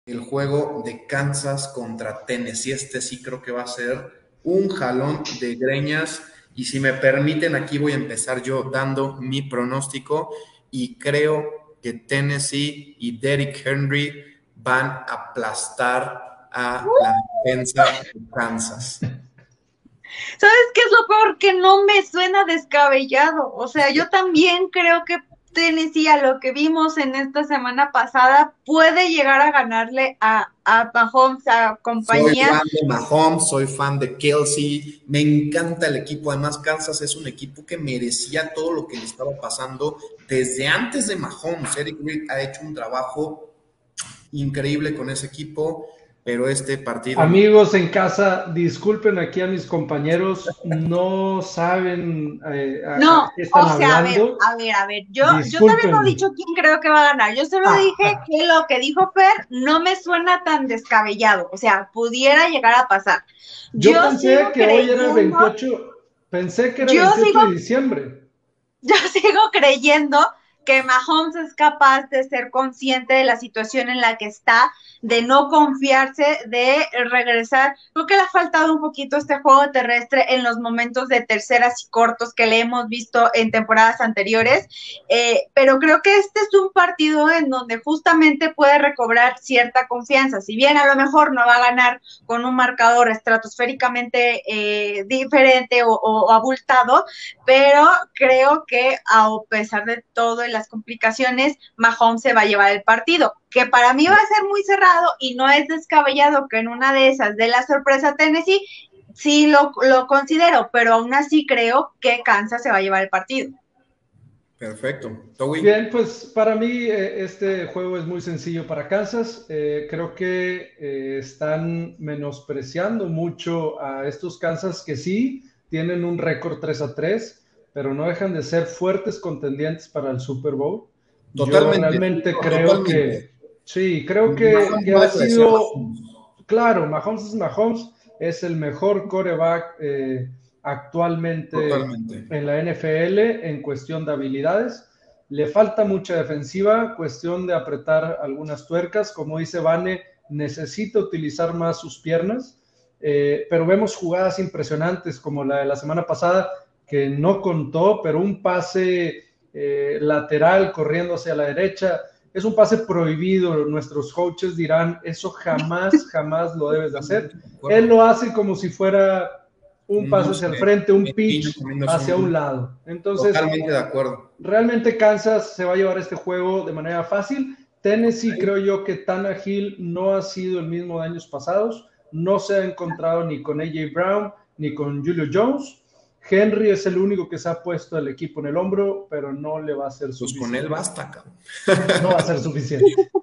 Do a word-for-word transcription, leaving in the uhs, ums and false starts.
el juego de Kansas contra Tennessee. Este sí creo que va a ser un jalón de greñas. Y si me permiten, aquí voy a empezar yo dando mi pronóstico. Y creo que Tennessee y Derrick Henry van a aplastar a la defensa de Kansas. ¿Sabes qué es lo peor? Que no me suena descabellado. O sea, yo también creo que Tennessee, a lo que vimos en esta semana pasada, puede llegar a ganarle a, a Mahomes, a Soy compañía. fan de Mahomes, soy fan de Kelsey, me encanta el equipo. Además, Kansas es un equipo que merecía todo lo que le estaba pasando desde antes de Mahomes. Eric Reid ha hecho un trabajo increíble con ese equipo, pero este partido no. Amigos en casa, disculpen aquí a mis compañeros, no saben eh, a, a No, qué están o sea, a ver, hablando. a ver, a ver, yo, yo todavía no he Disculpen. dicho quién creo que va a ganar. Yo solo Ah, dije que lo que dijo Fer no me suena tan descabellado. O sea, pudiera llegar a pasar. yo Yo pensé sigo que hoy era creyendo, veintiocho, pensé que era yo veintiocho sigo de diciembre. yo sigo creyendo que Mahomes es capaz de ser consciente de la situación en la que está, de no confiarse, de regresar. Creo que le ha faltado un poquito este juego terrestre en los momentos de terceras y cortos que le hemos visto en temporadas anteriores, eh, pero creo que este es un partido en donde justamente puede recobrar cierta confianza. Si bien a lo mejor no va a ganar con un marcador estratosféricamente eh, diferente o, o, o abultado, pero creo que a pesar de todo y las complicaciones, Mahomes se va a llevar el partido, que para mí va a ser muy cerrado y no es descabellado que en una de esas de la sorpresa Tennessee, sí lo, lo considero, pero aún así creo que Kansas se va a llevar el partido. Perfecto. Toby. Bien, pues para mí eh, este juego es muy sencillo para Kansas. Eh, creo que eh, están menospreciando mucho a estos Kansas que sí tienen un récord tres a tres, pero no dejan de ser fuertes contendientes para el Super Bowl. Yo Totalmente, realmente no, creo totalmente. que, sí, creo que, Mahomes que no ha desprecia a sido, Mahomes. claro, Mahomes es Mahomes, es el mejor quarterback eh, actualmente Totalmente. en la N F L en cuestión de habilidades. Le falta mucha defensiva, cuestión de apretar algunas tuercas. Como dice Vane, necesita utilizar más sus piernas, eh, pero vemos jugadas impresionantes como la de la semana pasada, que no contó, pero un pase eh, lateral corriendo hacia la derecha, es un pase prohibido. Nuestros coaches dirán, eso jamás, jamás lo debes de hacer. Él lo hace como si fuera un Un pase hacia el dulce, frente, un un niño pitch comiéndose un hacia un dulce. lado. Entonces, Totalmente de acuerdo. realmente Kansas se va a llevar este juego de manera fácil. Tennessee, creo yo que Tannehill no ha sido el mismo de años pasados. No se ha encontrado ni con A J Brown ni con Julio Jones. Henry es el único que se ha puesto el equipo en el hombro, pero no le va a ser Pues con él suficiente. basta, cabrón. No va a ser suficiente.